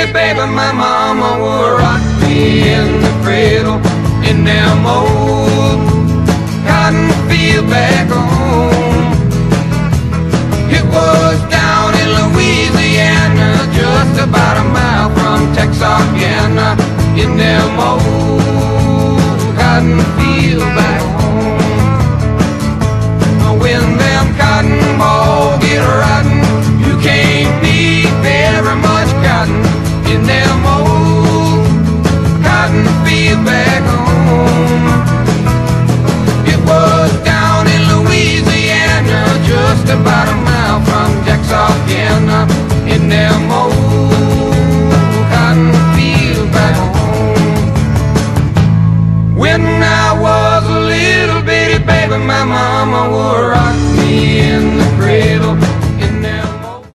bitty baby, my mama would rock me in the cradle in them old cotton field back home. It was down in Louisiana, just about a mile from Texarkana, in them old cotton field back home. When them cotton balls get rotten, you can't beat very much cotton in them old cotton field back home. It was down in Louisiana, just about a mile from Texarkana, in them old cotton field back home. When I was a little bitty baby, my mama would rock me